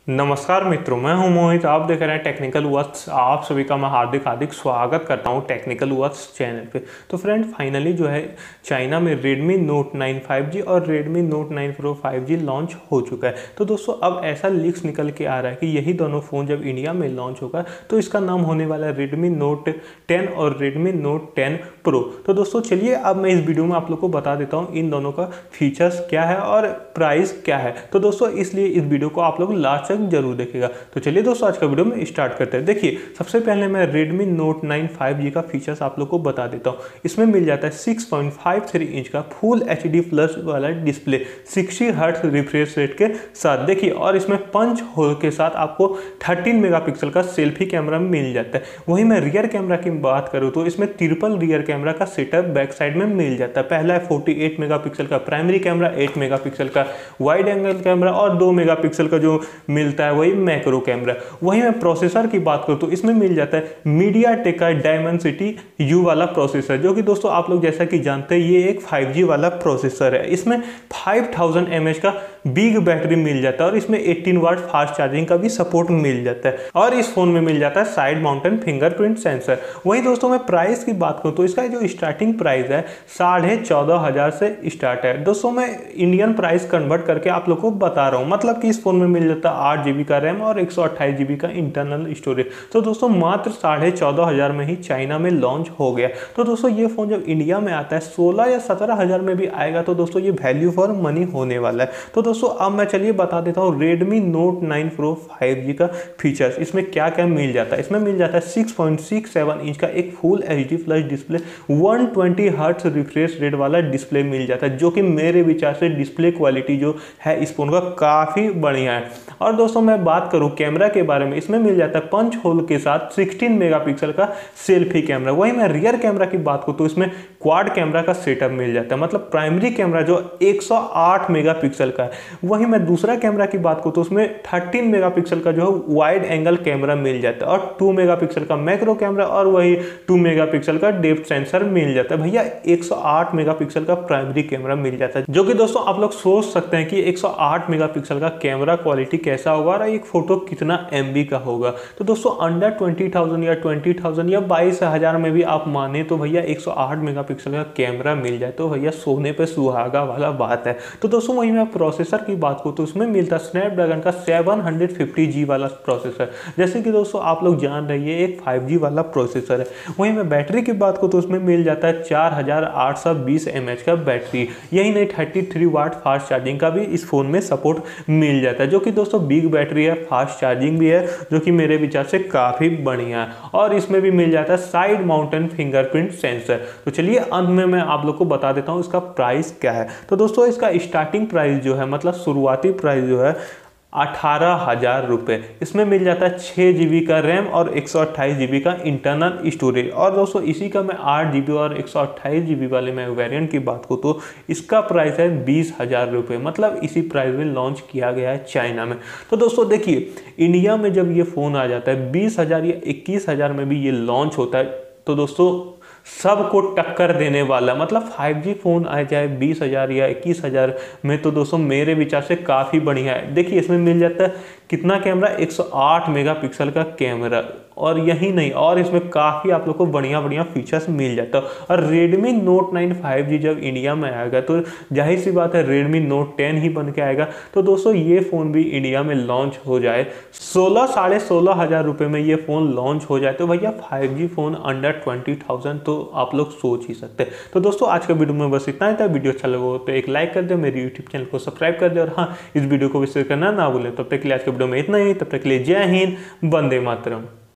नमस्कार मित्रों, मैं हूं मोहित। आप देख रहे हैं टेक्निकल वर्ड्स। आप सभी का मैं हार्दिक हार्दिक स्वागत करता हूं टेक्निकल वर्ड्स चैनल पे। तो फ्रेंड, फाइनली जो है चाइना में Redmi Note 9 5G और Redmi Note 9 Pro 5G launch हो चुका है। तो दोस्तों अब ऐसा लीक्स निकल के आ रहा है कि यही दोनों फ़ोन जब इंडिया में लॉन्च होगा तो इसका नाम होने वाला है Redmi Note 10 और Redmi Note 10 Pro। तो दोस्तों चलिए अब मैं इस वीडियो में आप लोग को बता देता हूँ इन दोनों का फीचर्स क्या है और प्राइस क्या है। तो दोस्तों इसलिए इस वीडियो को आप लोग लास्ट जरूर देखेगा। तो चलिए दोस्तों आज का वीडियो में स्टार्ट करते हैं। देखिए सबसे पहले मैं Redmi Note 9 5G का फीचर्स आप लोग को बता देता हूँ। इसमें मिल जाता है 6.53 इंच का फुल HD प्लस वाला डिस्प्ले 60 हर्ट्ज रिफ्रेश रेट के साथ। देखिए और इसमें पंच होल के साथ आपको 13 मेगापिक्सल का सेल्फी कैमरा मिल जाता है। वहीं मैं रियर कैमरा की बात करूँ तो इसमें ट्रिपल रियर कैमरा का सेटअप बैक साइड में मिल जाता है। पहला है 48 मेगापिक्सल का प्राइमरी कैमरा, 8 मेगापिक्सल का वाइड एंगल कैमरा और 2 मेगापिक्सल का जो मिलता है वही मैक्रो कैमरा। वहीं मैं प्रोसेसर की बात करूं तो इसमें मिल जाता है मीडियाटेक का डायमेंसिटी U वाला प्रोसेसर, जो कि दोस्तों आप लोग जैसा कि जानते हैं ये एक 5G वाला प्रोसेसर है। इसमें 5000 mAh का बिग बैटरी मिल जाता है और इसमें 18 वाट फास्ट चार्जिंग का भी सपोर्ट मिल जाता है। और इस फोन में मिल जाता है साइड माउंटेन फिंगरप्रिंट सेंसर। वहीं दोस्तों मैं प्राइस की बात करूं तो इसका जो स्टार्टिंग प्राइस है 14,500 से स्टार्ट है। दोस्तों मैं इंडियन प्राइस कन्वर्ट करके आप लोग को बता रहा हूँ, मतलब कि इस फोन में मिल जाता है 8GB का रैम और 128GB का इंटरनल स्टोरेज। तो दोस्तों मात्र 14,500 में ही चाइना में लॉन्च हो गया। तो दोस्तों ये फोन जब इंडिया में आता है 16 या 17,000 में भी आएगा तो दोस्तों ये वैल्यू फॉर मनी होने वाला है। तो दोस्तों अब मैं चलिए बता देता हूँ Redmi Note 9 Pro 5G का फीचर्स इसमें क्या क्या मिल जाता है। इसमें मिल जाता है 6.67 इंच का एक full HD plus display 120 hertz refresh rate वाला डिस्प्ले मिल जाता है, जो कि मेरे विचार से डिस्प्ले क्वालिटी जो है इस फोन का काफ़ी बढ़िया है। और दोस्तों मैं बात करूं कैमरा के बारे में, इसमें मिल जाता है पंच होल के साथ 16 मेगापिक्सल का सेल्फी कैमरा। वहीं मैं रियर कैमरा की बात करूं तो इसमें क्वाड कैमरा का सेटअप मिल जाता है, मतलब प्राइमरी कैमरा जो 108 मेगापिक्सल का है। वहीं मैं दूसरा कैमरा की बात करूं तो उसमें 13 मेगापिक्सल का जो है वाइड एंगल कैमरा मिल जाता है और 2 मेगापिक्सल का मैक्रो कैमरा और वही 2 मेगापिक्सल का डेप्थ सेंसर मिल जाता है। भैया 108 मेगापिक्सल का प्राइमरी कैमरा मिल जाता है, जो कि दोस्तों आप लोग सोच सकते हैं कि 108 मेगापिक्सल का कैमरा क्वालिटी कैसा होगा और एक फोटो कितना MB का होगा। तो दोस्तों अंडर 20,000 या 20,000 या 22,000 में भी आप माने तो भैया 108 मेगापिक्सल का कैमरा मिल जाए तो भैया सोने पे सुहागा वाला बात है। तो दोस्तों वहीं मैं प्रोसेसर की बात करूँ तो उसमें मिलता स्नैपड्रैगन का 750G वाला प्रोसेसर, जैसे कि दोस्तों आप लोग जान रहे हैं एक 5G वाला प्रोसेसर है। वहीं मैं बैटरी की बात करूँ तो उसमें मिल जाता है 4820 mAh का बैटरी। यही नहीं 33 वाट फास्ट चार्जिंग का भी इस फोन में सपोर्ट मिल जाता है, जो कि दोस्तों बिग बैटरी है, फास्ट चार्जिंग भी है, जो कि मेरे विचार से काफ़ी बढ़िया है। और इसमें भी मिल जाता है साइड माउंटेन फिंगरप्रिंट सेंसर। तो चलिए अंत में मैं आप लोग को बता देता हूँ इसका प्राइस क्या है। तो दोस्तों इसका स्टार्टिंग प्राइस जो है, मतलब शुरुआती प्राइस जो है 18,000 रुपये। इसमें मिल जाता है 6GB का रैम और 128GB का इंटरनल स्टोरेज। और दोस्तों इसी का मैं 8GB और 128GB वाले मैं वेरिएंट की बात करूँ तो इसका प्राइस है 20,000 रुपये, मतलब इसी प्राइस में लॉन्च किया गया है चाइना में। तो दोस्तों देखिए इंडिया में जब ये फ़ोन आ जाता है 20,000 या 21,000 में भी ये लॉन्च होता है तो दोस्तों सबको टक्कर देने वाला, मतलब 5G फ़ोन आ जाए 20,000 या 21,000 में तो दोस्तों मेरे विचार से काफ़ी बढ़िया है। देखिए इसमें मिल जाता है कितना कैमरा, 108 मेगापिक्सल का कैमरा। और यही नहीं, और इसमें काफ़ी आप लोग को बढ़िया बढ़िया फीचर्स मिल जाता है। और Redmi Note 9 5G जब इंडिया में आएगा तो जाहिर सी बात है Redmi Note 10 ही बन के आएगा। तो दोस्तों ये फ़ोन भी इंडिया में लॉन्च हो जाए 16,500 रुपये में ये फ़ोन लॉन्च हो जाए तो भैया 5G फ़ोन अंडर 20,000 तो आप लोग सोच ही सकते हैं। तो दोस्तों आज के वीडियो में बस इतना ही था। वीडियो अच्छा लगा तो एक लाइक कर दे, मेरे यूट्यूब चैनल को सब्सक्राइब कर दे और हाँ इस वीडियो को विशेष करना ना भूलें। तब तक के लिए आज के वीडियो में इतना ही। तब तक के लिए जय हिंद, वंदे मातरम।